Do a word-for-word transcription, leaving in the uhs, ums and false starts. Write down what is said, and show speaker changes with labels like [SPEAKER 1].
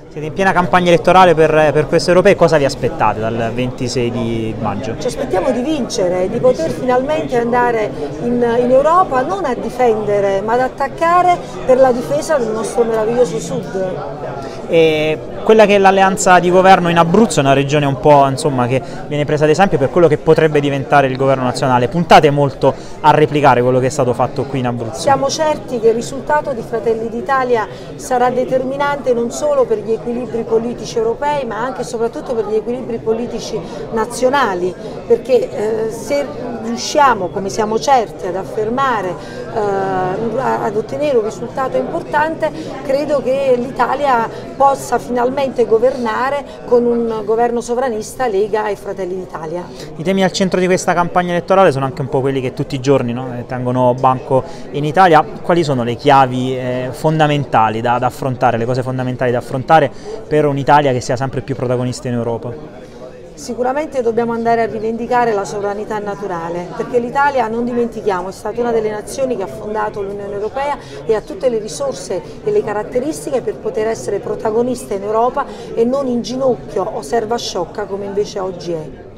[SPEAKER 1] Siete in piena campagna elettorale per, per queste europee, cosa vi aspettate dal ventisei di maggio?
[SPEAKER 2] Ci aspettiamo di vincere, di poter finalmente andare in, in Europa non a difendere ma ad attaccare per la difesa del nostro meraviglioso Sud.
[SPEAKER 1] E quella che è l'alleanza di governo in Abruzzo è una regione un po', insomma, che viene presa ad esempio per quello che potrebbe diventare il governo nazionale. Puntate molto a replicare quello che è stato fatto qui in Abruzzo?
[SPEAKER 2] Siamo certi che il risultato di Fratelli d'Italia sarà determinante non solo per gli equilibri politici europei ma anche e soprattutto per gli equilibri politici nazionali, perché eh, se riusciamo, come siamo certi, ad affermare, eh, ad ottenere un risultato importante, credo che l'Italia possa finalmente governare con un governo sovranista Lega e Fratelli d'Italia.
[SPEAKER 1] I temi al centro di questa campagna elettorale sono anche un po' quelli che tutti i giorni, no, tengono banco in Italia. Quali sono le chiavi eh, fondamentali da, da affrontare, le cose fondamentali da affrontare per un'Italia che sia sempre più protagonista in Europa?
[SPEAKER 2] Sicuramente dobbiamo andare a rivendicare la sovranità naturale, perché l'Italia, non dimentichiamo, è stata una delle nazioni che ha fondato l'Unione Europea e ha tutte le risorse e le caratteristiche per poter essere protagonista in Europa e non in ginocchio o serva sciocca come invece oggi è.